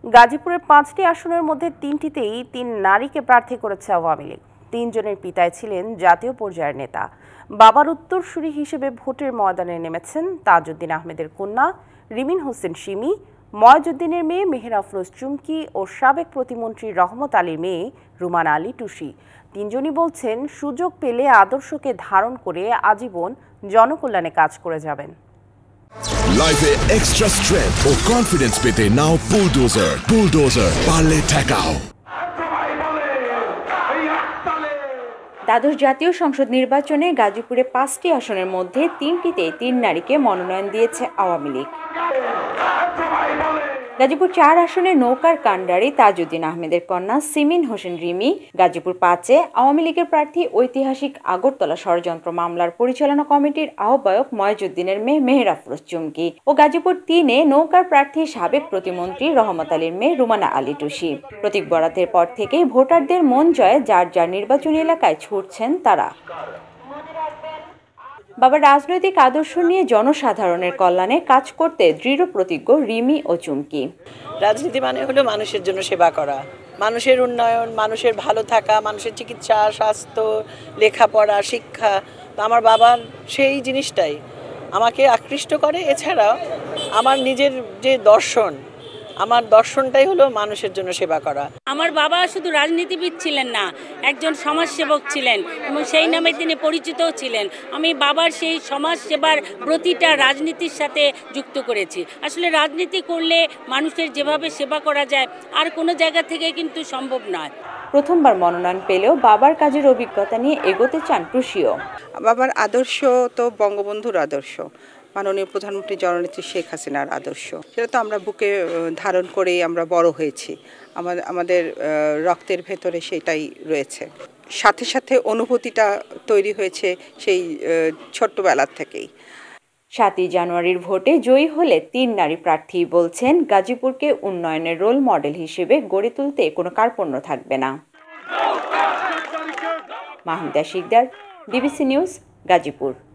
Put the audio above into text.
গাজীপুরের ৫টি আসনের মধ্যে ৩টিতেই ৩ নারীকে প্রার্থী করেছে আওয়ামী লীগ। ৩ জনের পিতায় ছিলেন জাতীয় পর্যায়ের নেতা। বাবার উত্তরসূরি হিসেবে ভোটের ময়দানে নেমেছেন তাজউদ্দিন আহমেদের কন্যা রিমিন হোসেন সিমি, ময়জউদ্দিনের মেয়ে মেহের আফরোজ চুমকি ও সাবেক প্রতিমন্ত্রী রহমত আলীর মেয়ে রুমানা আলী টুসি। তিনজনই বলছেন সুযোগ পেলে আদর্শকে ধারণ করে আজীবন জনকল্যাণে কাজ করে যাবেন। লাইফে এক্সট্রা স্ট্রেংথ ও কনফিডেন্স পেতে নাও বুলডোজার পারলে ঠেকাও। দ্বাদশ জাতীয় সংসদ নির্বাচনে গাজীপুরে ৫টি আসনের মধ্যে ৩টিতে ৩ নারীকে মনোনয়ন দিয়েছে আওয়ামী লীগ। গাজীপুর ৪ আসনে নৌকার কাণ্ডারি তাজউদ্দিন আহমেদের কন্যা সিমিন হোসেন রিমি, গাজীপুর ৫-এ আওয়ামী লীগের প্রার্থী ঐতিহাসিক আগরতলা ষড়যন্ত্র মামলার পরিচালনা কমিটির আহ্বায়ক ময়জউদ্দিনের মেয়ে মেহের আফরোজ চুমকি ও গাজীপুর ৩-এ নৌকার প্রার্থী সাবেক প্রতিমন্ত্রী রহমত আলীর মেয়ে রুমানা আলী টুসি। প্রতীক বরাদ্দের পর থেকেই ভোটারদের মন জয়ে যার যার নির্বাচনী এলাকায় ছুটছেন তারা। বাবার রাজনৈতিক আদর্শ নিয়ে জনসাধারণের কল্যাণে কাজ করতে দৃঢ় প্রতিজ্ঞ রিমি ও চুমকি। রাজনীতি মানে হলো মানুষের জন্য সেবা করা, মানুষের উন্নয়ন, মানুষের ভালো থাকা, মানুষের চিকিৎসা, স্বাস্থ্য, লেখাপড়া, শিক্ষা। তো আমার বাবার সেই জিনিসটাই আমাকে আকৃষ্ট করে। এছাড়াও আমার নিজের যে আমার দর্শনটাই হলো মানুষের জন্য সেবা করা। আমার বাবা শুধু রাজনীতিবিদ ছিলেন না, একজন সমাজসেবক ছিলেন এবং সেই নামে তিনি পরিচিতও ছিলেন। আমি বাবার সেই সমাজ সেবার ব্রতিটা রাজনীতির সাথে যুক্ত করেছি। আসলে রাজনীতি করলে মানুষের যেভাবে সেবা করা যায় আর কোনো জায়গা থেকে কিন্তু সম্ভব নয়। প্রথমবার মনোনয়ন পেলেও বাবার কাজের অভিজ্ঞতা নিয়ে এগোতে চান টুসিও। বাবার আদর্শ তো বঙ্গবন্ধুর আদর্শ, মাননীয় প্রধানমন্ত্রী জননেত্রী শেখ হাসিনার আদর্শ। সেটা তো আমরা বুকে ধারণ করেই আমরা বড় হয়েছি, আমাদের রক্তের ভেতরে সেটাই রয়েছে। সাথে সাথে অনুভূতিটা তৈরি হয়েছে সেই ছোট্টবেলার থেকেই। ৭ই জানুয়ারির ভোটে জয়ী হলে ৩ নারী প্রার্থী বলছেন গাজীপুরকে উন্নয়নের রোল মডেল হিসেবে গড়ে তুলতে কোনো কার্পণ্য থাকবে না। Mahmuda Shikdar, DBC news, Gazipur.